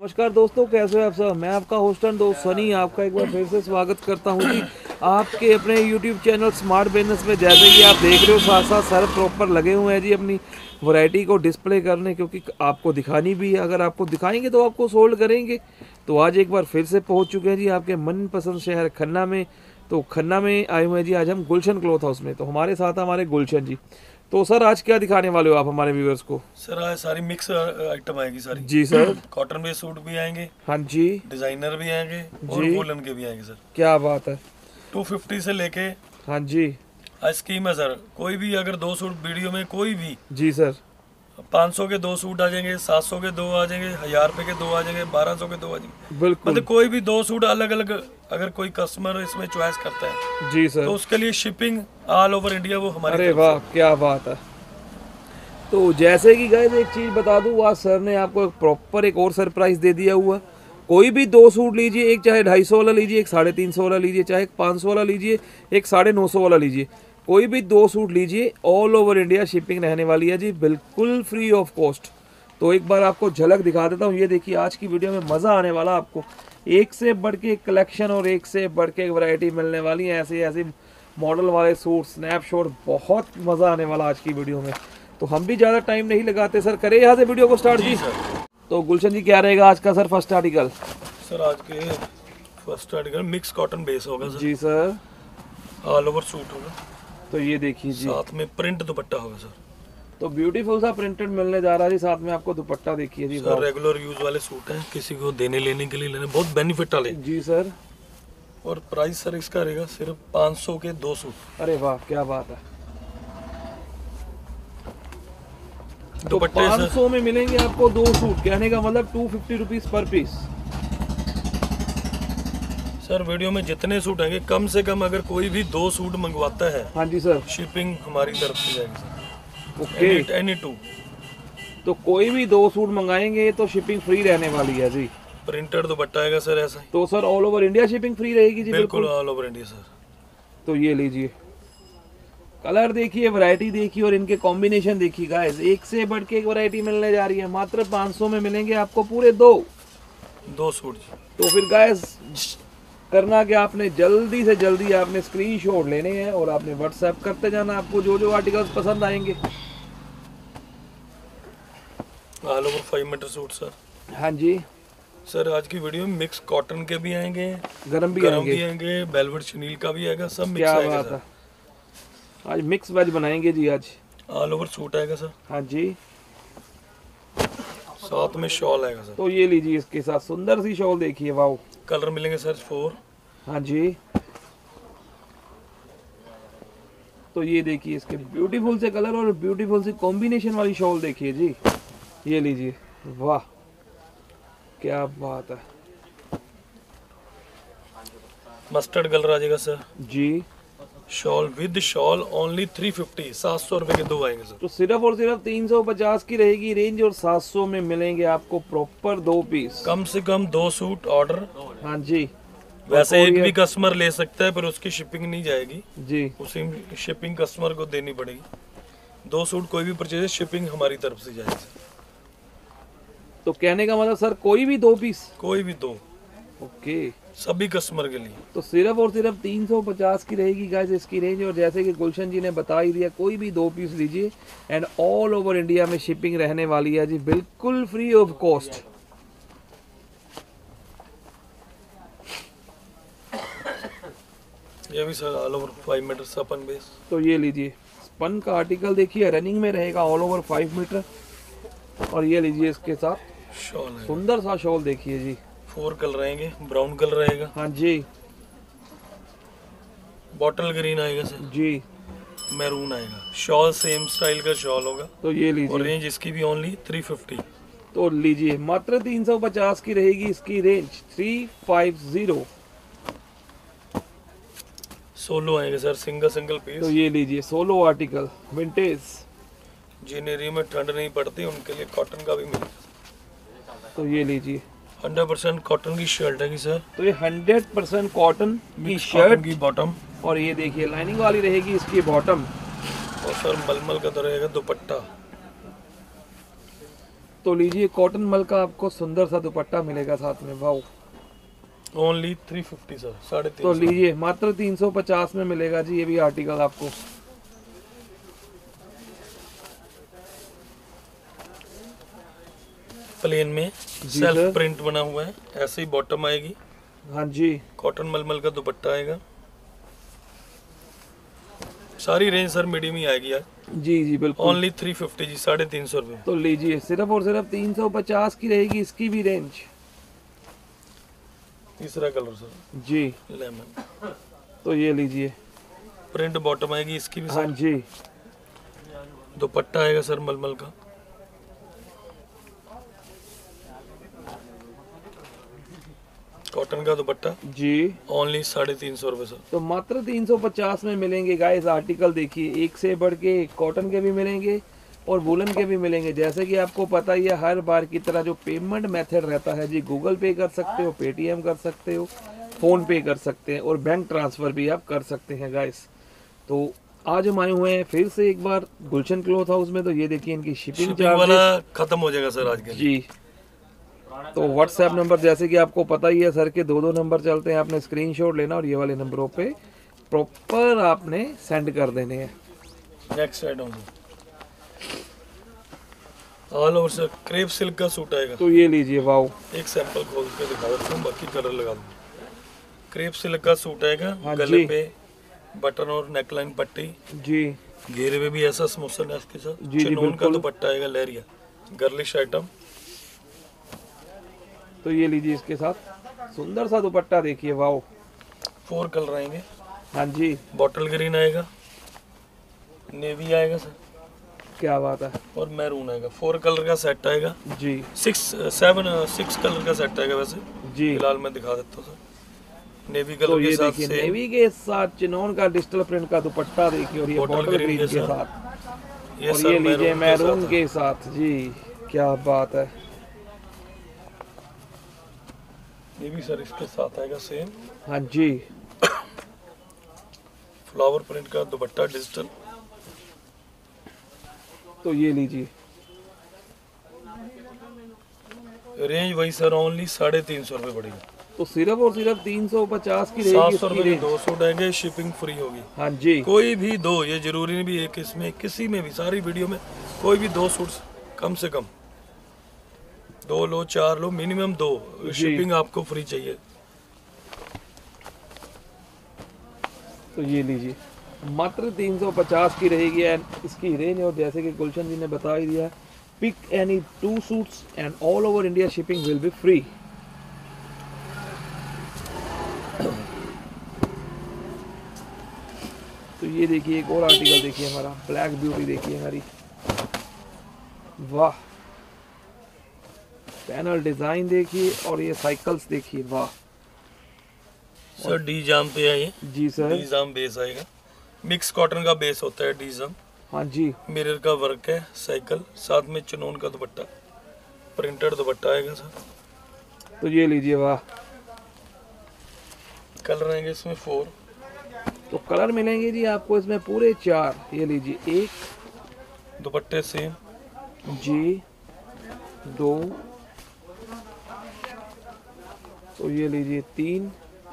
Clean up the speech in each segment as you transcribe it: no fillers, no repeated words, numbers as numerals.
नमस्कार दोस्तों, कैसे हो आप सब। मैं आपका होस्ट एंड दोस्त सनी आपका एक बार फिर से स्वागत करता हूं जी आपके अपने YouTube चैनल स्मार्ट बिजनेस में। जैसे कि आप देख रहे हो साथ साथ सर प्रॉपर लगे हुए हैं जी अपनी वैरायटी को डिस्प्ले करने, क्योंकि आपको दिखानी भी है। अगर आपको दिखाएंगे तो आपको सोल्ड करेंगे। तो आज एक बार फिर से पहुंच चुके हैं जी आपके मनपसंद शहर खन्ना में। तो खन्ना में आए हुए हैं जी आज हम गुलशन क्लॉथ हाउस में। तो हमारे साथ हमारे गुलशन जी। तो सर आज क्या दिखाने वाले हो आप हमारे व्यूअर्स को। सर आज सारी मिक्स आइटम आएगी सारी। जी सर। कॉटन बेस्ड सूट भी आएंगे, हाँ जी, डिजाइनर भी आएंगे और जी। वूलन के भी आएंगे सर। क्या बात है। 250 से लेके हाँ जी, आज स्कीम है सर। कोई भी अगर 2 सूट वीडियो में कोई भी जी सर। 500 के 2 सूट आ जाएंगे, 700 के 2 आ जाएंगे, 1000 रुपए के 2 आ जाएंगे, 1200 के 2 आ जाएंगे। बिल्कुल मतलब कोई भी 2 सूट अलग अलग अगर कोई कस्टमर इसमें चॉइस करता है जी सर। तो उसके लिए शिपिंग ऑल ओवर इंडिया वो हमारी अरे तरफ वाह, क्या बात है। तो जैसे कि गाइस एक चीज़ बता दूं, आज सर ने आपको प्रॉपर एक और सरप्राइज दे दिया हुआ। कोई भी 2 सूट लीजिए, एक चाहे 250 वाला लीजिए, एक 350 वाला लीजिए, चाहे एक 500 वाला लीजिए, एक 950 वाला लीजिए। कोई भी 2 सूट लीजिए, ऑल ओवर इंडिया शिपिंग रहने वाली है जी, बिल्कुल फ्री ऑफ कॉस्ट। तो एक बार आपको झलक दिखा देता हूँ। ये देखिए आज की वीडियो में मज़ा आने वाला आपको। एक से बढ़ के कलेक्शन और एक से बढ़ के वैरायटी मिलने वाली है। ऐसे ऐसे मॉडल वाले सूट, स्नैपशॉट, बहुत मज़ा आने वाला आज की वीडियो में। तो हम भी ज़्यादा टाइम नहीं लगाते सर, करें यहाँ से वीडियो को स्टार्ट जी। तो गुलशन जी क्या रहेगा आज का सर फर्स्ट आर्टिकल। सर आज के first article mix cotton base होगा सर। जी सर। ऑल ओवर सूट होगा। तो ये देखिए जी, साथ में प्रिंट दुपट्टा होगा सर। तो ब्यूटीफुल सा प्रिंटेड मिलने जा रहा है जी। साथ में आपको दुपट्टा देखिए जी। सर रेगुलर यूज वाले सूट हैं, किसी को देने लेने के लिए लेने बहुत बेनिफिट वाले। जी सर। और प्राइस सर इसका रहेगा सिर्फ 500 के 2 सूट। अरे वाह, क्या बात है। तो दुपट्टे 500 में मिलेंगे आपको 2 सूट, कहने का मतलब 250 rupees per piece. Sir video में जितने सूट आएंगे कम से कम अगर कोई भी 2 सूट मंगवाता है, हाँ जी सर। शिपिंग हमारी तरफ से जाएगी सर। ओके। एनी 2 तो कोई भी 2 सूट मंगाएंगे तो शिपिंग फ्री रहने वाली है जी। प्रिंटेड दुपट्टा आएगा सर ऐसा ही। तो sir all over India shipping free रहेगी जी। बिल्कुल ऑल ओवर इंडिया सर। तो ये लीजिए, कलर देखिए, वैरायटी देखिए और इनके कॉम्बिनेशन देखिए गाइस। एक से बढ़ के एक वैरायटी मिलने जा रही है। मात्र 500 में मिलेंगे आपको पूरे 2 सूट जी। तो फिर गाइस करना क्या, आपने जल्दी से जल्दी आपने स्क्रीनशॉट लेने हैं और आपने व्हाट्सएप करते जाना आपको जो जो आर्टिकल्स पसंद आएंगे। All over 5 metre suit sir. हाँ जी सर आज की वीडियो में मिक्स कॉटन के भी आएंगे, गरम भी आएंगे, वेलवेट शनील का भी आएगा, सब मिक्स क्या आएगा बात सर। है। आज मिक्स वेज बनाएंगे जी आज। ऑल ओवर सूट आएगा सर। हाँ जी। साथ में शॉल आएगा सर। तो ये लीजिए, इसके साथ सुंदर सी शॉल देखिए, वाओ। कलर मिलेंगे सर 4। हाँ जी। तो ये देखिए इसके ब्यूटीफुल से कलर और ब्यूटीफुल सी कॉम्बिनेशन वाली शॉल देखिए जी। ये लीजिए, वाह क्या बात है। मस्टर्ड कलर आ जाएगा सर जी। शॉल विद शॉल ओनली 350, 700 रुपए के 2 आएंगे सर। तो सिर्फ और सिर्फ 350 की रहेगी रेंज और 700 में मिलेंगे आपको प्रॉपर 2 पीस। कम से कम 2 सूट ऑर्डर। हाँ जी। वैसे एक भी कस्टमर ले सकता है पर उसकी शिपिंग नहीं जाएगी जी। उसी शिपिंग कस्टमर को देनी पड़ेगी। 2 सूट कोई भी परचेज शिपिंग हमारी तरफ से जाएगी सर। तो कहने का मतलब सर कोई भी 2 पीस। कोई भी 2, ओके। सभी कस्टमर के लिए। तो सिर्फ और सिर्फ 350 की रहेगी गाइस इसकी रेंज। और जैसे कि गुलशन जी ने बता ही दिया, कोई भी 2 पीस लीजिए एंड ऑल ओवर इंडिया में शिपिंग रहने वाली है जी, बिल्कुल फ्री ऑफ कॉस्ट। ये भी सर ऑल ओवर 5 मीटर सपन बेस। तो ये लीजिए, स्पन का आर्टिकल देखिए, रनिंग में रहेगा ऑल ओवर 5 मीटर। और ये लीजिए इसके साथ शॉल है, सुंदर सा शॉल देखिए जी। 4 कलर रहेंगे, ब्राउन कलर रहेगा, हाँ जी। बॉटल ग्रीन आएगा सर जी। मैरून आएगा। शॉल सेम स्टाइल का शॉल होगा तो ये और लीजिए, रेंज इसकी भी ओनली 350। तो लीजिए मात्र 350 की रहेगी इसकी रेंज, 350। सोलो आएंगे सर, सिंगल पीस। तो ये लीजिए सोलो आर्टिकल विंटेज। जिन एरिया में ठंड नहीं पड़ती उनके लिए कॉटन का भी मिलेगा। तो ये लीजिए 100% कॉटन की शर्ट है सर। तो ये 100% कॉटन की कॉटन शर्ट की बॉटम और ये देखिए लाइनिंग वाली रहेगी इसकी बॉटम। और सर मलमल का तो रहेगा दुपट्टा। तो लीजिए कॉटन मल का आपको सुंदर सा दुपट्टा मिलेगा साथ में। Wow, only 350 sir, 350। तो लीजिए मात्र 350 में मिलेगा जी ये भी आर्टिकल आपको। प्लेन में जी सेल्फ सर। प्रिंट बना हुआ है, ऐसे ही बॉटम आएगी, हाँ जी, कॉटन मलमल का दुपट्टा आएगा। सारी रेंज सर मीडियम ही आएगी यार। जी जी बिल्कुल। ओनली 350 जी, 350 रुपये। तो लीजिए सिर्फ और सिर्फ 350 की रहेगी इसकी भी रेंज। तीसरा कलर सर जी, लेमन, तो ये लीजिए। प्रिंट बॉटम आएगी इसकी भी हाँ सर। जी, दुपट्टा आएगा सर मलमल का। कॉटन का दुपट्टा जी। ओनली 350 रुपये सर। तो मात्र 350 में मिलेंगे गाइस आर्टिकल। देखिए एक से बढ़ के कॉटन के भी मिलेंगे और वुलन के भी मिलेंगे। जैसे कि आपको पता ही है हर बार की तरह जो पेमेंट मेथड रहता है जी, गूगल पे कर सकते हो, पेटीएम कर सकते हो, फोन पे कर सकते हैं और बैंक ट्रांसफर भी आप कर सकते हैं गाइस। तो आज हम आए हुए हैं फिर से एक बार गुलशन क्लॉथ हाउस में। तो ये देखिए इनकी शिपिंग वाला चार्जेस खत्म हो जाएगा सर आज के लिए। जी। तो व्हाट्सएप नंबर जैसे कि आपको पता ही है सर के दो नंबर चलते हैं, आपने स्क्रीनशॉट लेना और ये वाले नंबरों पे प्रॉपर आपने सेंड कर देने हैं। Next item all over sir crepe silk का सूट आएगा। तो ये लीजिए, वाओ, एक सैंपल खोल के दिखा देता हूँ, बाकी कलर लगा दूँ। क्रेप सिल्क का सूट आएगा, हाँ गले जी। पे बटन और नेकलाइन पट्टी, जी घेरे में भी ऐसा स्मोसन है इसके साथ। जी, चिनोन का बिल्कुल। दुपट्टा आएगा लहरिया, गर्लिश आइटम। तो ये लीजिए इसके साथ सुंदर सा दुपट्टा देखिए, वाओ। 4 कलर आएंगे। हाँ जी, बॉटल ग्रीन आएगा, नेवी आएगा सर, क्या बात है और मैरून आएगा। 4 कलर का सेट आएगा जी। 6 कलर का सेट आएगा वैसे। जी, फिलहाल मैं दिखा देता हूँ सर। नेवी तो कलर के ये साथ देखिए से नेवी के साथ चिनोन का डिजिटल प्रिंट का दुपट्टा देखिए और ये बॉटल बॉटल ग्रीन ग्रीन के के साथ। साथ ये और सर ये लीजिए मैरून साथ है। के साथ जी, क्या बात है। ये भी सर इसके साथ आएगा सेम हाँ जी, फ्लावर प्रिंट का दुपट्टा डिजिटल। तो ये लीजिए। रेंज वही सर ओनली 350 रुपये पड़ेगा। तो सिर्फ और सिर्फ 350 की रहेगी 700 इसकी रुपये के रेंज। 2 सूट आएंगे, शिपिंग फ्री होगी। हाँ जी, कोई भी दो, ये जरूरी नहीं भी एक, इसमें किसी में भी, सारी वीडियो में कोई भी 2 सूट कम से कम 2 लो, 4 लो, मिनिमम 2, शिपिंग आपको फ्री चाहिए। तो ये लीजिए मात्र 350 की रहेगी एंड इसकी रेंज। और जैसे कि गुलशन जी ने बता ही दिया, pick any 2 suits and all over India shipping will be free. तो ये देखिए एक और आर्टिकल देखिए हमारा, ब्लैक ब्यूटी देखिए हमारी, वाह। पैनल डिजाइन देखिए और ये साइकिल्स देखिए, वाह। सर डी जाम पे है ये, जी सर। डी जाम बेस आएगा, मिक्स कॉटन का बेस होता है डी जाम। हाँ जी, मिरर का वर्क है, साइकिल, साथ में चिनोन का दुपट्टा, प्रिंटेड दुपट्टा आएगा सर। तो ये लीजिए, वाह। कलर आएंगे इसमें 4। तो कलर मिलेंगे जी आपको इसमें पूरे 4। ये लीजिए, 1 दुपट्टे सेम, जी, 2, तो ये लीजिए 3,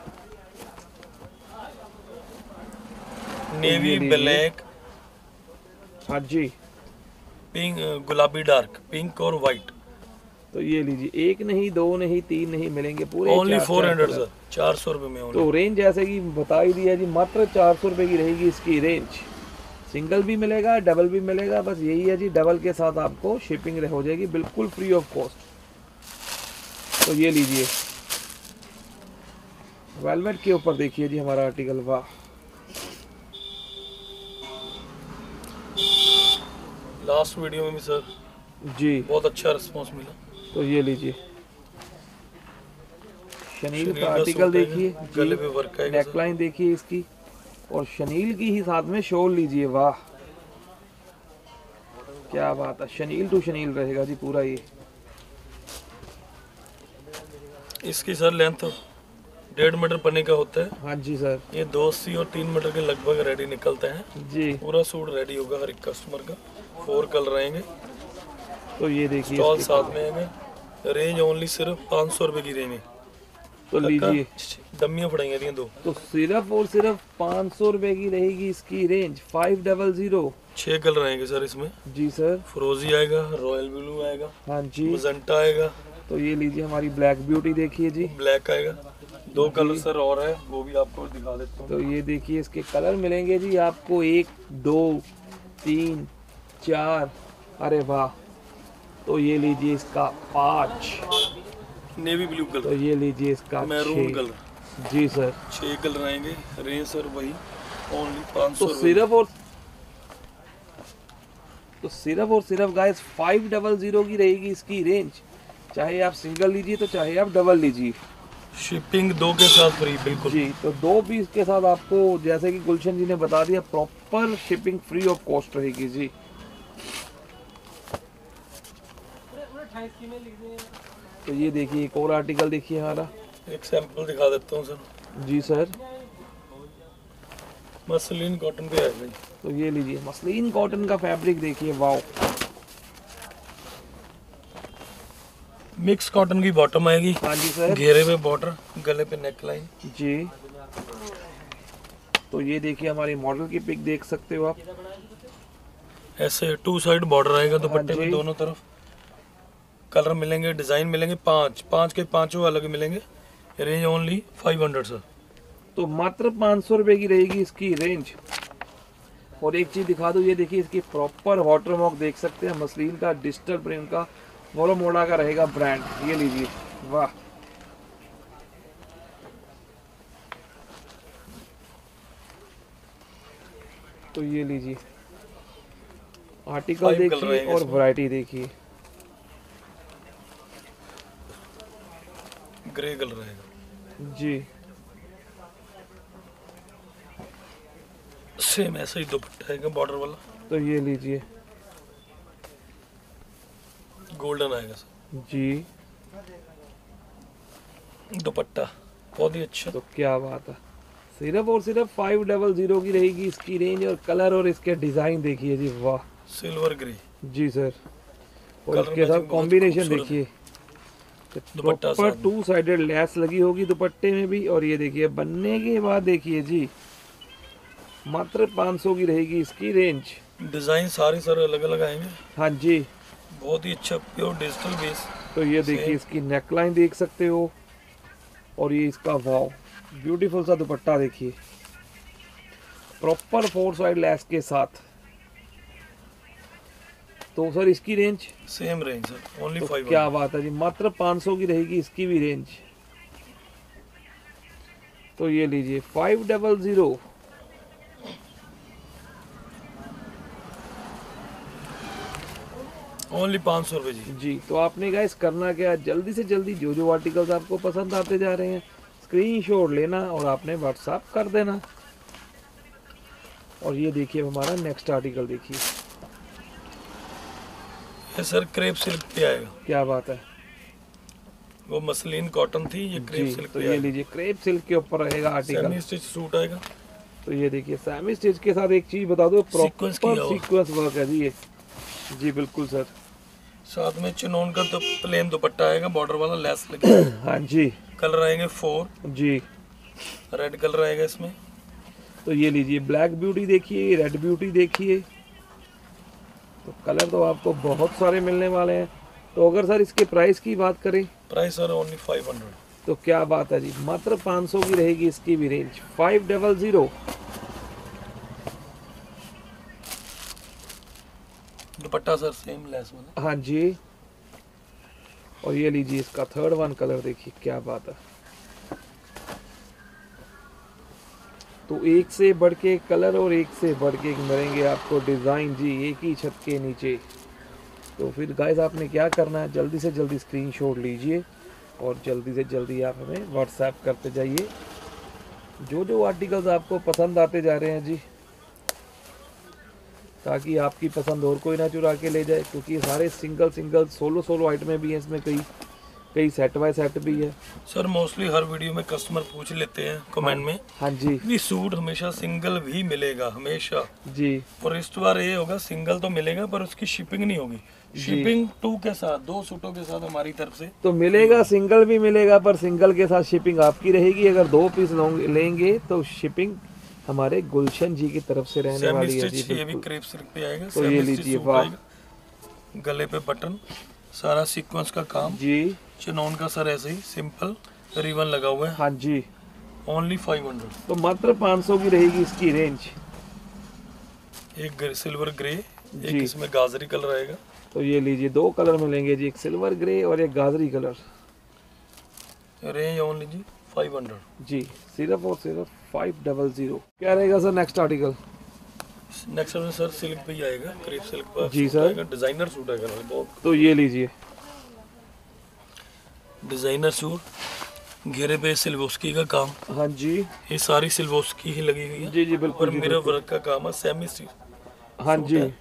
नेवी लीजिए। ब्लैक, हाँ जी, पिंक, गुलाबी डार्क, पिंक और व्हाइट। तो ये लीजिए 1 नहीं, 2 नहीं, 3 नहीं, मिलेंगे पूरे ओनली 4 400 कलर। सर, 400 रुपये में only। तो रेंज जैसे कि बता ही दिया जी, मात्र 400 रुपये की रहेगी इसकी रेंज। सिंगल भी मिलेगा, डबल भी मिलेगा, बस यही है जी, डबल के साथ आपको शिपिंग हो जाएगी बिल्कुल फ्री ऑफ कॉस्ट। तो ये लीजिए, वेलवेट के ऊपर देखिए जी हमारा आर्टिकल, वाह। लास्ट वीडियो में भी सर जी, बहुत अच्छा रिस्पॉन्स मिला। तो ये लीजिए शनील शनील का का आर्टिकल सूट आएगा, देखिए, गले पे वर्क आएगा सर। नेकलाइन देखिए इसकी और शनील की ही साथ में शॉल लीजिए, वाह क्या बात है। शनील टू शनील रहेगा जी पूरा ये। इसकी सर लेंथ 1.5 मीटर पन्ने का होता है। हाँ जी सर। ये 280 और 3 मीटर के लगभग रेडी निकलते हैं। जी, पूरा सूट रेडी होगा हर एक कस्टमर का। 4 कलर आएंगे, तो ये देखिए स्टॉल इसके, साथ में है। रेंज ओनली सिर्फ 500 रुपए की रेंज है। तो लीजिए, डम्मियाँ पड़ेंगी दिए दो। तो सिर्फ और सिर्फ 500 रुपए की रहेगी इसकी रेंज, 500। 6 कलर आएंगे सर इसमें। जी सर। फिरोजी आएगा, रॉयल ब्लू आएगा, हाँ जी। मजेंटा आएगा, तो ये लीजिए हमारी ब्लैक ब्यूटी देखिए जी। ब्लैक आएगा। 2 कलर सर और है, वो भी आपको दिखा देता हूँ। तो ये देखिए इसके कलर मिलेंगे जी आपको 1 2 3 4, अरे वाह। तो ये लीजिए इसका 5, नेवी ब्लू तो कलर, ये लीजिए इसका मैरून 6। कलर। जी सर। 6 कलर आएंगे। रेंज सर वही ओनली 500 तो सिर्फ और सिर्फ गाइस 500 की रहेगी इसकी रेंज। चाहे आप सिंगल लीजिए तो चाहे आप डबल लीजिए। शिपिंग 2 के साथ फ्री बिल्कुल। जी, तो 2 पीस के साथ आपको, जैसे कि गुलशन जी ने बता दिया, proper shipping free of cost रहेगी जी। तो ये देखिए एक और आर्टिकल देखिए हमारा। एक सैंपल दिखा देता हूँ सर। जी सर। मसलिन कॉटन पे आएगा। तो ये लीजिए मसलिन कॉटन का फैब्रिक देखिए, वाओ। मिक्स कॉटन की बॉटम आएगी। हाँ जी सर। घेरे पे बॉर्डर, गले पे नेक लाइन। जी। तो ये देखिए हमारी मॉडल की पिक देख सकते हो आप। ऐसे 2 साइड बॉर्डर आएगा दुपट्टे हाँ में जी। दोनों तरफ। कलर मिलेंगे, डिजाइन मिलेंगे 5 के 5 अलग मिलेंगे। Range only 500 sir. तो मात्र 500 रुपए की रहेगी इसकी रेंज। और एक चीज दिखा दूं, ये देखिए इसकी प्रॉपर वाटर मार्क देख सकते हैं, मसलिन का, डिजिटल प्रिंट का, मोड़ा मोड़ा का रहेगा ब्रांड। ये लीजिए, वाह। तो ये लीजिए आर्टिकल 5 कलर देखिए रहेंगे और इसमें। वैरायटी देखिए। ग्रे कलर रहेगा। जी। सेम ऐसा ही दुपट्टा आएगा बॉर्डर वाला। तो ये लीजिए। गोल्डन आएगा सर जी। दुपट्टा, बहुत ही अच्छा। तो क्या बात है। सिर्फ और सिर्फ 500 की रहेगी इसकी रेंज। और कलर और इसके डिजाइन देखिए जी, वाह। Silver grey. जी सर। और कलर इसके साथ मैचिंग बहुत कॉम्बिनेशन खूबसूरत देखिए, दुपट्टा प्रॉपर साथ में। 2 साइडेड लेस लगी होगी दुपट्टे में भी। और ये देखिए बनने के बाद देखिए जी, मात्र 500 की रहेगी इसकी रेंज। डिजाइन सारे सर अलग अलग आएंगे। हाँ जी। बहुत ही अच्छा प्योर डिजिटल बेस। तो ये देखिए इसकी नेकलाइन देख सकते हो। और ये इसका वाव ब्यूटीफुल सा दुपट्टा देखिए, प्रॉपर 4 साइड लेस के साथ। तो सर इसकी रेंज, सेम रेंज सर ओनली तो 500। क्या बात है जी, मात्र 500 की रहेगी इसकी भी रेंज। तो ये लीजिए 500। ओनली 500 रुपए जी। जी। तो आपने गाइस करना क्या, जल्दी से जल्दी जो जो आर्टिकल्स आपको पसंद आते जा रहे हैं स्क्रीनशॉट लेना और आपने व्हाट्सएप कर देना। और ये देखिए हमारा नेक्स्ट आर्टिकल देखिए, ये सर क्रेप सिल्क पे आएगा। क्या बात है। वो मसलिन कॉटन थी, ये क्रेप जी। सिल्क तो पे ये आएगा। लीजिए क्रेप सिल्क के ऊपर रहेगा आर्टिकल। सेमी स्टिच सूट आएगा। तो ये देखिए सेमी स्टिच के साथ एक चीज बता दो, सीक्वेंस प्रॉपर किया हुआ। सीक्वेंस वर्क है जी ये। जी बिल्कुल सर। साथ में चिनोन का तो प्लेन दुपट्टा आएगा, बॉर्डर वाला लेस लगे। हाँ जी। कलर आएंगे 4। जी। रेड कलर आएगा इसमें। तो ये लीजिए ब्लैक ब्यूटी देखिए, रेड ब्यूटी देखिए। तो कलर तो आपको बहुत सारे मिलने वाले हैं। तो अगर सर इसके प्राइस की बात करें, प्राइस सर ओनली 500। तो क्या बात है जी, मात्र 500 की रहेगी इसकी भी रेंज, 500। दुपट्टा सर सेम लेस वाला। हाँ जी। और ये लीजिए इसका थर्ड वन कलर देखिए, क्या बात है। तो एक से बढ़ के एक कलर और एक से बढ़ के एक मिलेंगे आपको डिज़ाइन जी, एक ही छत के नीचे। तो फिर गाइस आपने क्या करना है, जल्दी से जल्दी स्क्रीनशॉट लीजिए और जल्दी से जल्दी आप हमें व्हाट्सएप करते जाइए जो जो आर्टिकल्स आपको पसंद आते जा रहे हैं जी, ताकि आपकी पसंद और कोई ना चुरा के ले जाए। क्योंकि ये सारे सिंगल सोलो आइटमें भी हैं इसमें कई। कई सेट बाय सेट भी है। सर मोस्टली हर वीडियो में कस्टमर पूछ लेते हैं कमेंट में हाँ जी कि सूट हमेशा सिंगल भी मिलेगा हमेशा, जी और इस बार ये होगा सिंगल तो मिलेगा पर उसकी शिपिंग नहीं होगी। शिपिंग 2 के साथ, 2 सूटों के साथ हमारी तरफ से तो मिलेगा, सिंगल भी मिलेगा, पर सिंगल के साथ शिपिंग आपकी रहेगी। अगर 2 पीस लेंगे तो शिपिंग हमारे गुलशन जी की तरफ से रहने सेमी वाली है स्टिच, जी। ये भी क्रेप सिल्क पे आएगा। तो ये सेमी लीजिए, स्टिच सूट वाह। आएगा, गले पे बटन, सारा सीक्वेंस का काम, जी चिनौन का सर ऐसे ही सिंपल रिबन लगा हुआ है। हाँ जी। ओनली 500। तो मात्र 500 की रहेगी इसकी रेंज। एक सिल्वर ग्रे, एक जी। इसमें गाजरी कलर आएगा। तो ये लीजिए, 2 कलर मिलेंगे जी, एक सिल्वर ग्रे और एक गाजरी कलर। रेंज ओनली जी 500। जी सिर्फ और सिर्फ 500। क्या रहेगा सर नेक्स्ट आर्टिकल? नेक्स्ट में सर सिल्क पे ही आएगा, क्रेप सिल्क पर जी सूट सर। आएगा, डिजाइनर सूट आएगा ना, बहुत तो ये लीजिए, डिजाइनर सूट, घेरे पे सिल्वोस्की का काम, हाँ जी ये सारी सिल्वोस्की ही लगी हुई है। जी जी बिल्कुल और जी, मिरर वर्क का काम है, सेमी स्टिच। हाँ सूट जी। है।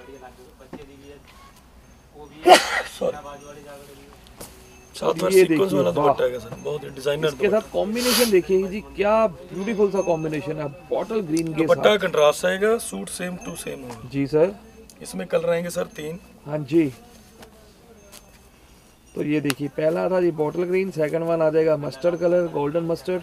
सॉरी, साथ में ये सीक्वेंस देखिए, वाला वाह। दुपट्टा आएगा सर, बहुत ही डिजाइनर इसके साथ कॉम्बिनेशन देखिए जी, क्या ब्यूटीफुल सा कॉम्बिनेशन है, बॉटल ग्रीन के दुपट्टा साथ। कंट्रास्ट आएगा, सूट सेम टू सेम होगा। जी सर। इसमें कलर आएंगे सर 3। हाँ जी। तो ये देखिए, पहला था जी बॉटल ग्रीन, सेकंड वन आ जाएगा मस्टर्ड कलर, गोल्डन मस्टर्ड।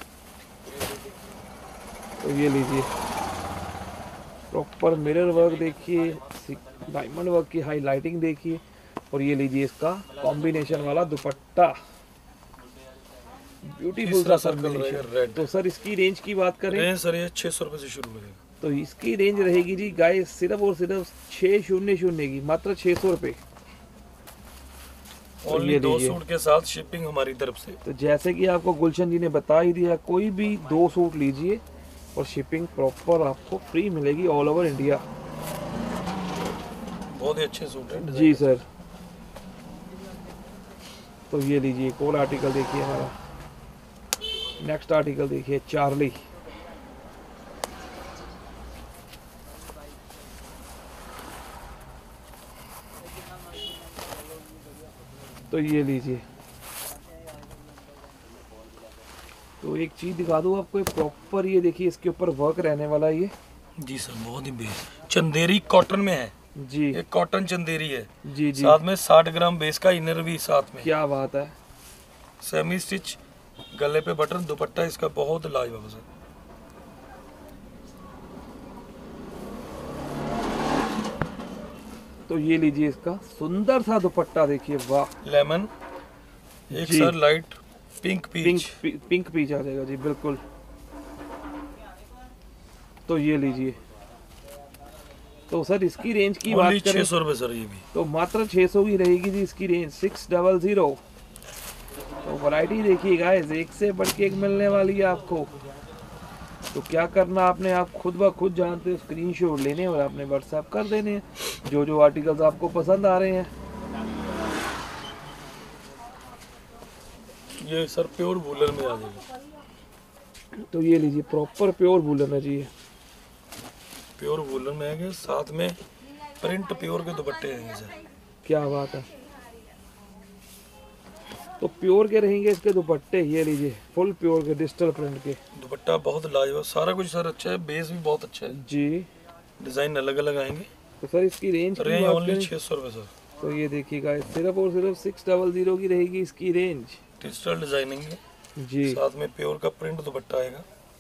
तो ये लीजिए, प्रॉपर मिरर वर्क देखिए, डायमंड वर्क की हाईलाइटिंग देखिए, और ये लीजिए इसका कॉम्बिनेशन वाला दुपट्टा, ब्यूटीफुल सा तीसरा सर्कल रहेगा कॉम्बिनेशन। रेड। तो सर इसकी रेंज की बात करें रेंज सर ये 600 रुपए से शुरू हो जाएगा। तो इसकी रेंज रहेगी जी गाइस सिर्फ और सिर्फ 600 की, मात्र 600 रुपये। ओनली ये 2 लीजिए। सूट के साथ शिपिंग हमारी तरफ से। तो जैसे कि आपको गुलशन जी ने बता ही दिया, कोई भी 2 सूट लीजिए और शिपिंग प्रॉपर आपको फ्री मिलेगी ऑल ओवर इंडिया। बहुत ही अच्छे सूट है। जी सर। तो ये लीजिए, एक और आर्टिकल देखिए हमारा। नेक्स्ट आर्टिकल देखिए, चार्ली। तो ये लीजिए, तो एक चीज दिखा दूं आपको, प्रॉपर ये देखिए इसके ऊपर वर्क रहने वाला है ये। जी सर, बहुत ही बेस चंदेरी कॉटन में है। जी ये कॉटन चंदेरी है। जी जी, साथ में 60 ग्राम बेस का इनर भी साथ में। क्या बात है। सेमी स्टिच, गले पे बटन, दुपट्टा इसका बहुत लाजवाब है। तो ये लीजिए, इसका सुंदर सा दुपट्टा देखिए, वाह। लेमन, एक जी। Sir light pink pink peach. Pink peach आ जाएगा जी, बिल्कुल। तो ये लीजिए, तो सर इसकी रेंज की ओनली बात करें 600 रुपए सर, ये भी तो मात्र 600 की रहेगी जी इसकी रेंज, 600। तो वैरायटी देखिए गाइस, एक से बढ़ के एक मिलने वाली है आपको। तो क्या करना आपने, आप खुद ब खुद जानते हो, स्क्रीनशॉट लेने और आपने व्हाट्सएप कर देने हैं जो जो आर्टिकल्स आपको पसंद आ रहे हैं। ये सर प्योर वूलन में आ जाएगा। तो ये लीजिए, प्रॉपर प्योर वूलन है जी ये। प्योर वूलन में आएंगे, साथ में प्रिंट प्योर के दुपट्टे आएंगे सर। क्या बात है। तो प्योर के रहेंगे इसके दुपट्टे, ये लीजिए फुल प्योर के डिजिटल प्रिंट के। दुपट्टा बहुत लाजवाब, सारा कुछ सर अच्छा है, बेस भी बहुत अच्छा है। जी। डिजाइन अलग अलग आएंगे। तो सर इसकी रेंज की रेंज बात ओनली करें 600 रुपए सर। तो ये देखिएगा, सिर्फ और सिर्फ 600 की रहेगी इसकी रेंज। डिजिटल डिजाइनिंग है, जी। साथ में प्योर का प्रिंट दुपट्टा आएगा।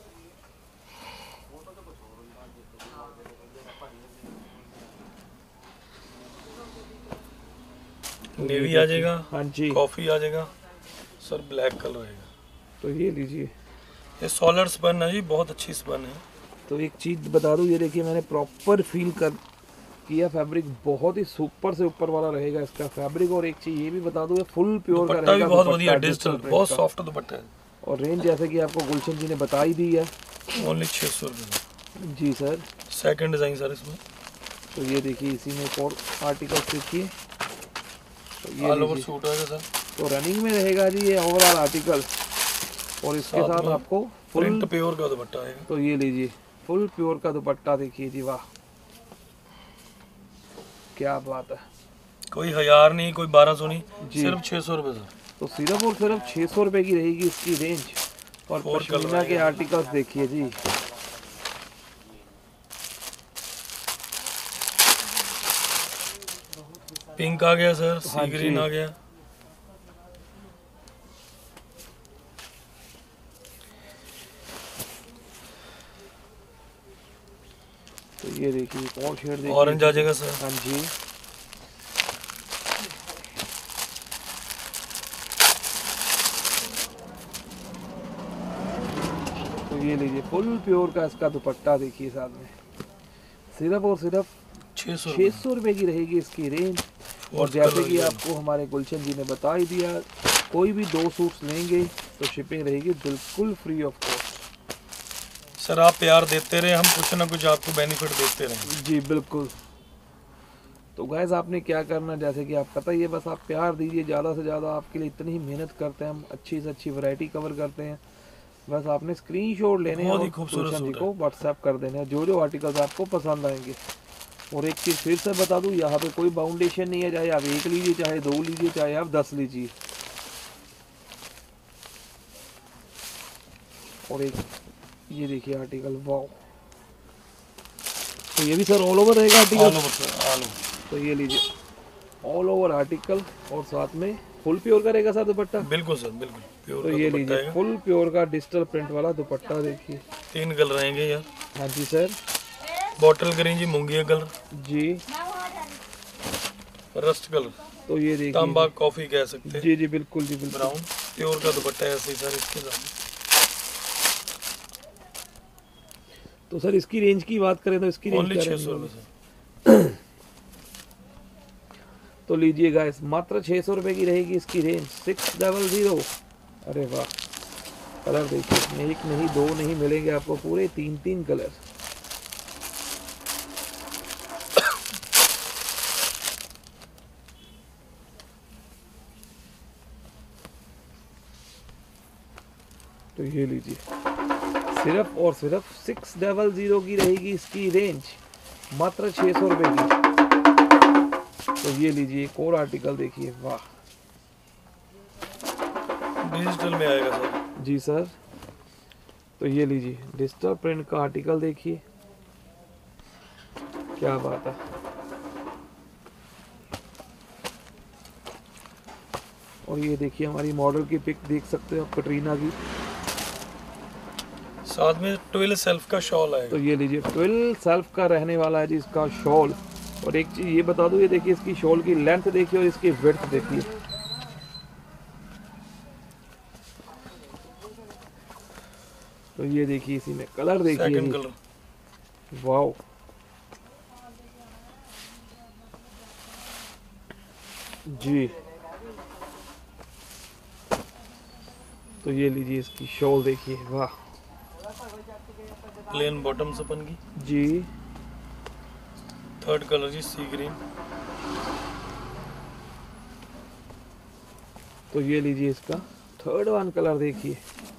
नेवी आ जाएगा, हाँ जी। कॉफी आ जाएगा सर, ब्लैक कलर आएगा। तो ये लीजिए, ये सोलर स्पन है जी, बहुत अच्छी स्पन है। तो एक चीज बता दूं, ये देखिए मैंने प्रॉपर फील कर किया, फैब्रिक बहुत ही सुपर से ऊपर वाला रहेगा इसका फैब्रिक। और एक चीज ये भी बता दूं, फुल प्योर का दुपट्टा भी रहेगा, बहुत दुपट्टा बढ़िया, डिजिटल डिजिटल प्रिंट बहुत का। सॉफ्ट दुपट्टा है। और रेंज जैसे कि आपको गुलशन जी ने बता ही दी है। ओनली 600 रुपये। जी सर। सेकंड डिजाइन सर इसमें। तो ये देखिए, इसी में एक और आर्टिकल देखिए। तो ये ऑल ओवर लीजिए, सूट आएगा सर। तो रनिंग में रहेगा जी ये ओवरऑल आर्टिकल। और इसके साथ साथ में आपको फुल, प्रिंट प्योर का दुपट्टा आएगा। तो ये लीजिए फुल प्योर का दुपट्टा देखिए जी, वाह क्या बात है। कोई 1000 नहीं, कोई 1200 नहीं, जी। सिर्फ 600 रुपये सर। तो सिर्फ और सिर्फ 600 रुपए की रहेगी इसकी रेंज। और पश्मीना के आर्टिकल्स देखिए जी, पिंक आ गया सर, सी ग्रीन आ गया। तो ये देखिए और शेड देखिए, ऑरेंज आ जाएगा सर। हाँ जी, तो ये लीजिए फुल प्योर का इसका दुपट्टा देखिए साथ में, सिर्फ और सिर्फ 600 रुपए की रहेगी इसकी रेंज। और जैसे कि आपको हमारे गुलशन जी ने बता ही दिया, कोई भी 2 सूट्स लेंगे तो शिपिंग रहेगी बिल्कुल फ्री ऑफ कॉस्ट। सर आप प्यार देते रहे, हम कुछ ना कुछ आपको बेनिफिट देते रहे। जी बिल्कुल। तो गाइस आपने क्या करना, जैसे कि आप पता ही है, बस आप प्यार दीजिए ज़्यादा से ज़्यादा, आपके लिए इतनी ही मेहनत करते हैं हम, अच्छी से अच्छी वैरायटी कवर करते हैं। बस आपने स्क्रीनशॉट लेने हैं और गुलशन जी को व्हाट्सएप कर देना है जो जो आर्टिकल्स आपको पसंद आएंगे। और एक चीज़ फिर से बता दूं, यहाँ पे कोई बाउंडेशन नहीं है, चाहे आप 1 लीजिए, चाहे 2 लीजिए, चाहे आप 10 लीजिए। और एक ये देखिए आर्टिकल, वाओ, तो ये भी सर ऑल ओवर रहेगा article. All over sir, all over. तो ये लीजिए ऑल ओवर आर्टिकल और साथ में फुल प्योर का रहेगा सर दुपट्टा। बिल्कुल सर, बिल्कुल प्योर। तो ये लीजिए फुल प्योर का डिजिटल प्रिंट वाला दुपट्टा देखिए। 3 कलर रहेंगे यार। हाँ जी सर। बॉटल ग्रीन जी, मूंगिया कलर जी, रस्ट कलर, तो ये देखिए तांबा कॉफी कह सकते हैं। जी जी बिल्कुल जी बिल्कुल। ब्राउन प्योर का दुपट्टा ऐसे ही सर इसके साथ। तो सर इसकी रेंज की बात करें तो इसकी रेंज ओनली क्या 600 रहेगी? रुपये सर। तो लीजिए गाइस, मात्र 600 रुपए की रहेगी इसकी रेंज, 600। अरे वाह, कलर देखिए, इसमें 1 नहीं 2 नहीं मिलेंगे आपको, पूरे 3 कलर। तो ये लीजिए सिर्फ और सिर्फ 600 की रहेगी इसकी रेंज, मात्र 600 रुपए की। तो ये लीजिए एक और आर्टिकल देखिए, वाह, डिजिटल में आएगा सर। जी सर। तो ये लीजिए डिजिटल प्रिंट का आर्टिकल देखिए, क्या बात है। और ये देखिए हमारी मॉडल की पिक देख सकते हो आप, कटरीना की। साथ में 12 सेल्फ का शॉल आएगा। तो ये लीजिए 12 सेल्फ का रहने वाला है जी इसका शॉल। और एक चीज ये बता दूं, ये देखिए इसकी शॉल की लेंथ देखिए और इसकी विड्थ देखिए। तो ये देखिए इसी में कलर देखिए, सेकंड कलर, वाओ, जी। तो ये लीजिए इसकी शॉल देखिए, वाह, प्लेन बॉटम सपन की जी। थर्ड कलर जी, सी ग्रीन। तो ये लीजिए इसका थर्ड वन कलर देखिए।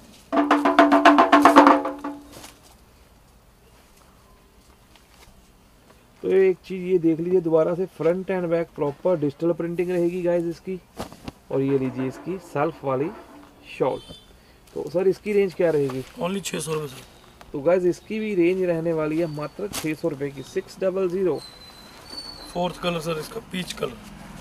तो एक चीज ये देख लीजिए दोबारा से, front and back proper digital printing रहेगी गाइस इसकी। और ये लीजिए इसकी सेल्फ वाली शॉल। तो सर इसकी रेंज क्या रहेगी? ओनली 600 रुपये सर। तो गाइस इसकी भी रेंज रहने वाली है मात्र 600 रुपए की, 600। फोर्थ कलर सर इसका, पीच कलर।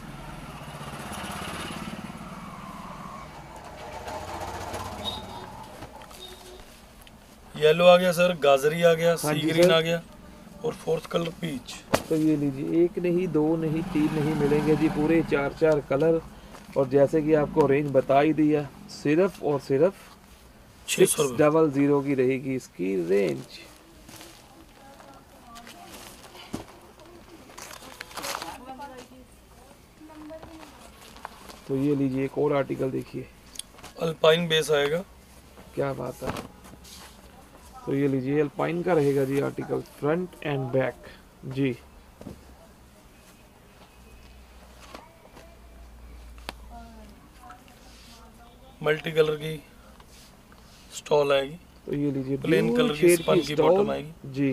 येलो आ गया सर, गाजरी आ गया, हाँ सी जी ग्रीन सर। आ गया और फोर्थ कलर पीच। तो ये लीजिए 1 नहीं 2 नहीं 3 नहीं मिलेंगे जी, पूरे 4 कलर। और जैसे कि आपको रेंज बता ही दिया, सिर्फ और सिर्फ 600 की रहेगी इसकी रेंज। तो ये लीजिए एक और आर्टिकल देखिए, अल्पाइन बेस आएगा। क्या बात है। तो ये लीजिए अल्पाइन का रहेगा जी आर्टिकल, फ्रंट एंड बैक जी। मल्टी कलर की स्टॉल आएगी। तो ये लीजिए प्लेन कलर की स्पन की बॉटम आएगी जी।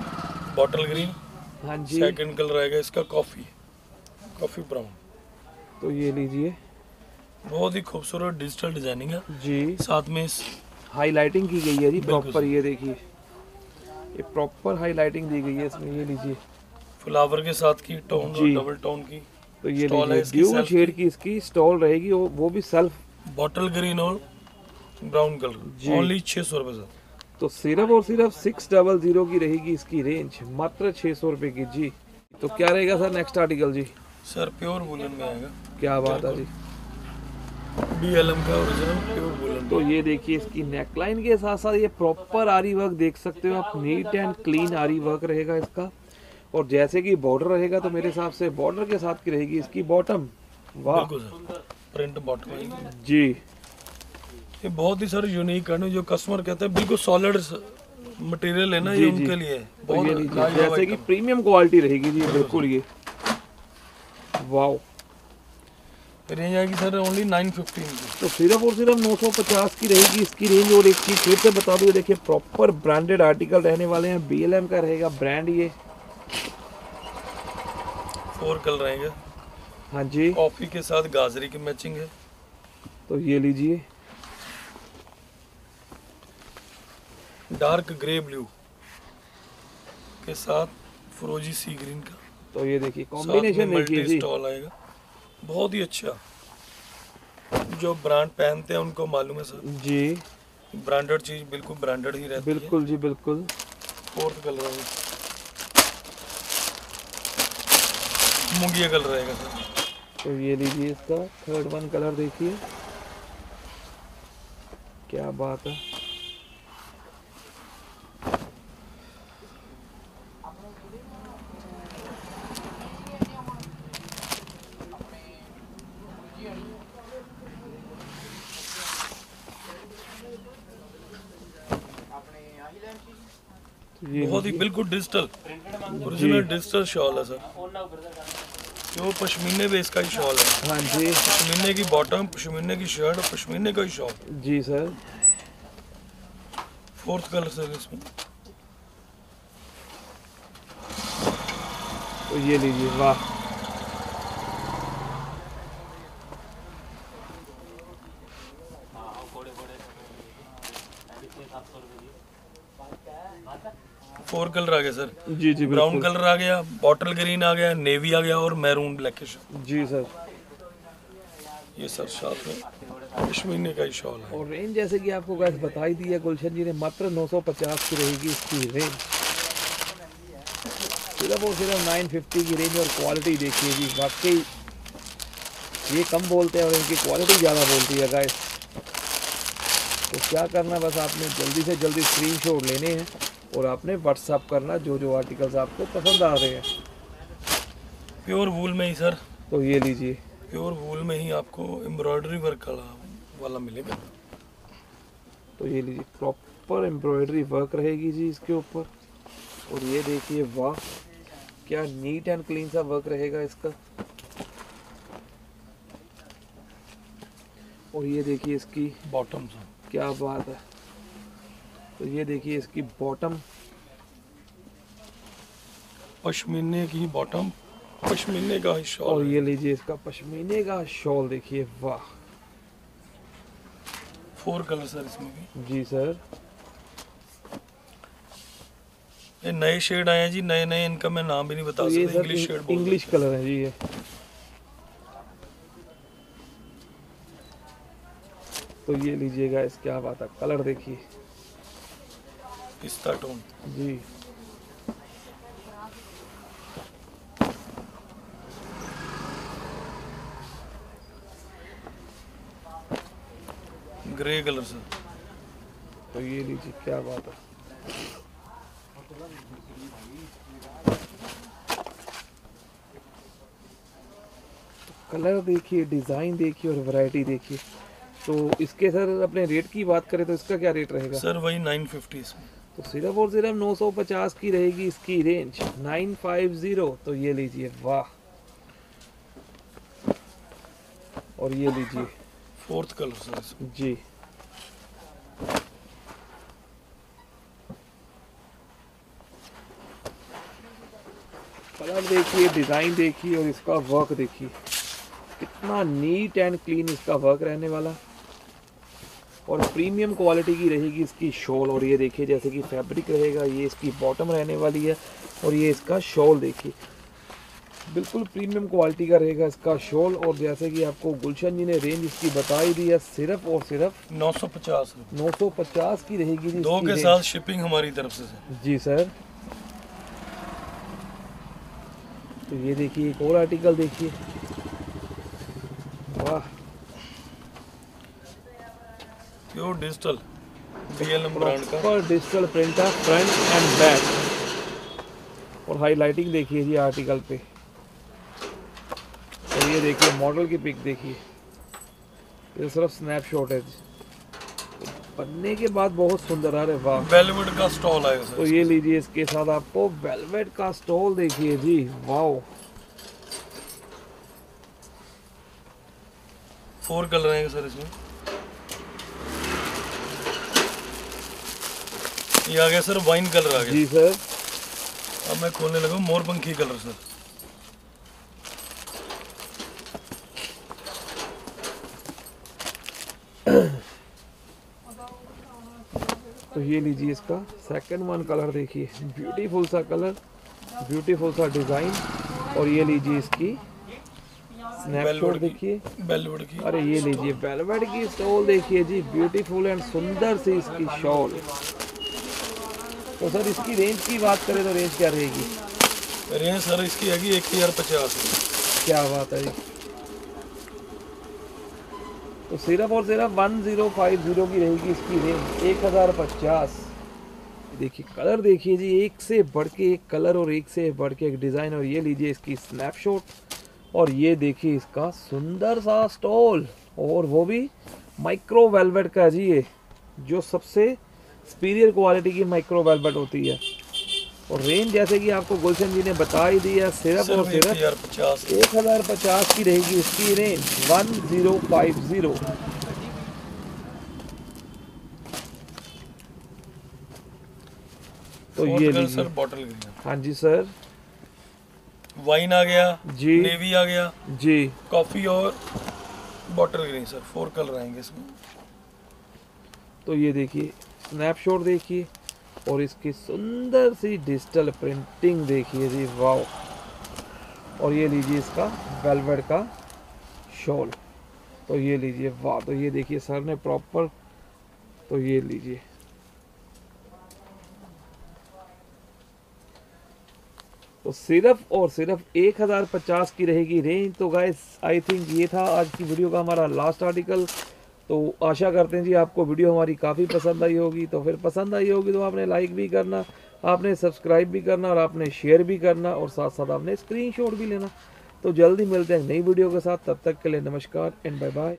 Bottle green. हाँ जी। सेकंड कलर आएगा इसका कॉफी ब्राउन। तो ये लीजिए बहुत ही खूबसूरत डिजिटल डिजाइनिंग है, जी, साथ में हाईलाइटिंग की गई है जी बिल्कुल प्रॉपर। ये देखिए, ये प्रॉपर हाईलाइटिंग दी गई है इसमें। ये लीजिए फ्लावर के साथ की टोन और जी, डबल टोन की तो ये स्टॉल है लीजिए इसकी, ड्यूल सेल्फ शेड की, की इसकी स्टॉल रहेगी, वो भी सेल्फ बॉटल ग्रीन और ब्राउन कलर, जी। ओनली 600 रुपये सर। तो सिर्फ और सिर्फ 600 की रहेगी इसकी रेंज, मात्र 600 रुपये की जी। तो क्या रहेगा सर नेक्स्ट आर्टिकल जी? सर प्योर वुलन में आएगा, क्या बात है जी। BLM का ओरिजिनल प्योर वुलन। तो ये देखिए इसकी नेकलाइन के साथ साथ ये प्रॉपर आरी वर्क देख सकते हो आप, नीट एंड क्लीन आरी वर्क रहेगा इसका। और जैसे कि बॉर्डर रहेगा तो मेरे हिसाब से बॉर्डर के साथ की रहेगी इसकी बॉटम। वाह बिल्कुल सर, प्रिंट बॉटम आएगी जी। ये बहुत ही सर यूनिक है, जो कस्टमर कहते हैं बिल्कुल सॉलिड मटेरियल है ना, ये जी, जी। उनके लिए है। तो बहुत ये लीजिए लाजवाब जैसे कि आइटम। प्रीमियम क्वालिटी रहेगी जी बिल्कुल ये। वाओ। रेंज आएगी सर ओनली 915 की। तो सिर्फ और सिर्फ 950 की रहेगी इसकी रेंज। और एक चीज फिर से बता दूं, ये देखिए प्रॉपर ब्रांडेड आर्टिकल रहने वाले हैं, BLM का रहेगा ब्रांड ये। 4 कलर रहेंगे, हाँ जी। कॉफी के साथ गाजरी की मैचिंग है। तो ये लीजिए डार्क ग्रे ब्लू के साथ फिरोजी सी ग्रीन का, तो ये देखिए साथ में कॉम्बिनेशन देखिए मल्टी जी। स्टॉल आएगा, बहुत ही अच्छा। जो ब्रांड पहनते हैं उनको मालूम है सर, जी ब्रांडेड चीज बिल्कुल ब्रांडेड ही रहती है। बिल्कुल जी बिल्कुल। 4th कलर है, मुंगिया कलर रहेगा सर। तो ये लीजिए इसका 3rd वन कलर देखिए, क्या बात है। तो ये बहुत ही बिल्कुल डिजिटल ओरिजिनल डिजिटल शॉल है सर, जो पश्मीने बेस का ही शॉल है। हाँ जी पश्मीने की बॉटम, पश्मीने की शर्ट और पश्मीने का ही शॉल। जी सर। 4th कलर सर इसमें। तो ये लीजिए, वाह। फोर कलर आ गया सर, जी जी ब्राउन बिल्कुल। कलर आ गया, बॉटल ग्रीन आ गया, नेवी आ गया और मैरून ब्लैकिश। जी सर। ये सर साथ में पश्मीने का ही शॉल है। और रेंज जैसे कि आपको गैस बता ही दी है गुलशन जी ने, मात्र 950 की रहेगी इसकी रेंज। सिर्फ और सिर्फ 950 की रेंज। और क्वालिटी देखिए जी, वाकई ये कम बोलते हैं और इनकी क्वालिटी ज़्यादा बोलती है गाइस। तो क्या करना, बस आपने जल्दी से जल्दी स्क्रीनशॉट लेने हैं और आपने व्हाट्सअप करना जो जो आर्टिकल्स आपको पसंद आ रहे हैं। प्योर वूल में ही सर, तो ये लीजिए, प्योर वूल में ही आपको एम्ब्रॉयडरी वर्क वाला मिलेगा। तो ये लीजिए प्रॉपर एम्ब्रॉयडरी वर्क रहेगी जी इसके ऊपर। और ये देखिए, वाह क्या नीट एंड क्लीन सा वर्क रहेगा इसका। और ये देखिए इसकी, बॉटम सर, क्या बात है। तो ये देखिए इसकी बॉटम, पश्मीने की बॉटम, पश्मीने का ही और शॉल। ये लीजिए इसका पश्मीने का शॉल देखिए, वाह। 4 कलर सर इसमें भी। जी सर। ये नए शेड आए हैं जी, नए नए, इनका मैं नाम भी नहीं बता तो ये सकता, सर इंग्लिश शेड बोलते इंग्लिश कलर है जी ये। तो ये लीजिएगा, इस क्या बात है, कलर देखिए हैं। पिस्ता टोन, जी। Grey colour sir. तो ये लीजिए, क्या बात है। कलर देखिए, डिज़ाइन देखिए और वैरायटी देखिए। तो इसके सर अपने रेट की बात करें तो इसका क्या रेट रहेगा? सर वही 950 इसमें। तो सिर्फ और सिर्फ 950 की रहेगी इसकी रेंज, 950। तो ये लीजिए, वाह। और ये लीजिए 4th कलर सर इसमें। जी। कलर देखिए, डिज़ाइन देखिए और इसका वर्क देखिए। कितना नीट एंड क्लीन इसका वर्क रहने वाला, और प्रीमियम क्वालिटी की रहेगी इसकी शॉल। और ये देखिए जैसे कि फैब्रिक रहेगा, ये इसकी बॉटम रहने वाली है, और ये इसका शॉल देखिए बिल्कुल प्रीमियम क्वालिटी का रहेगा इसका शॉल। और जैसे कि आपको गुलशन जी ने रेंज इसकी बताई दी है, सिर्फ और सिर्फ 950 की रहेगी जी, 2 के साथ शिपिंग हमारी तरफ से जी सर। तो ये देखिए एक और आर्टिकल देखिए, वाह, प्योर डिजिटल BLM ब्रांड का पर डिजिटल प्रिंट है फ्रंट एंड बैक। और हाईलाइटिंग देखिए जी आर्टिकल पे। और ये देखिए मॉडल की पिक देखिए, ये सिर्फ स्नैपशॉट है, बनने के बाद बहुत सुंदर है, वाह। वेलवेट का स्टॉल आएगा सर। तो ये लीजिए इसके साथ आपको वेलवेट का स्टॉल देखिए जी, वाओ। 4 कलर आएंगे सर इसमें। ये आ गया सर वाइन कलर आ गया जी सर। अब मैं खोलने लगा मोरपंखी कलर सर। तो ये लीजिए इसका सेकंड वन कलर देखिए, ब्यूटीफुल सा कलर, ब्यूटीफुल सा डिजाइन। और ये लीजिए इसकी स्नैपशॉट देखिए, वेलवेट की। अरे ये लीजिए वेलवेट की स्टॉल देखिए जी, ब्यूटीफुल एंड सुंदर सी इसकी शॉल। तो सर इसकी रेंज की बात करें तो रेंज क्या रहेगी? रेंज सर इसकी है 1050। क्या बात है जी। तो सिर्फ और सिर्फ 1050 की रहेगी इसकी रेंज, 1050। देखिए कलर देखिए जी, एक से बढ़ के एक कलर और एक से बढ़ के एक डिज़ाइन। और ये लीजिए इसकी स्नैपशॉट, और ये देखिए इसका सुंदर सा स्टॉल, और वो भी माइक्रो वेलवेट का जी, ये जो सबसे सुपीरियर क्वालिटी की माइक्रो वेलवेट होती है। और रेंज जैसे कि आपको गुलशन जी ने बता ही दी है, सिर्फ और सिर्फ 1050 की रहेगी इसकी रेंज, 1050। तो ये सर बॉटल ग्रीन, हाँ जी सर, वाइन आ गया जी, नेवी आ गया जी, कॉफी और बॉटल ग्रीन सर। 4 कलर आएंगे इसमें। तो ये देखिए स्नैपशॉट देखिए, और इसकी सुंदर सी डिजिटल प्रिंटिंग देखिए जी, वाओ। और ये लीजिए इसका वेलवेट का शॉल, तो ये लीजिए, वाह। तो ये देखिए सर ने प्रॉपर, तो ये लीजिए, तो सिर्फ और सिर्फ 1050 की रहेगी रेंज। तो गाइस आई थिंक ये था आज की वीडियो का हमारा लास्ट आर्टिकल। तो आशा करते हैं जी आपको वीडियो हमारी काफ़ी पसंद आई होगी। तो फिर पसंद आई होगी तो आपने लाइक भी करना, आपने सब्सक्राइब भी करना, और आपने शेयर भी करना, और साथ साथ आपने स्क्रीनशॉट भी लेना। तो जल्दी मिलते हैं नई वीडियो के साथ, तब तक के लिए नमस्कार एंड बाय बाय।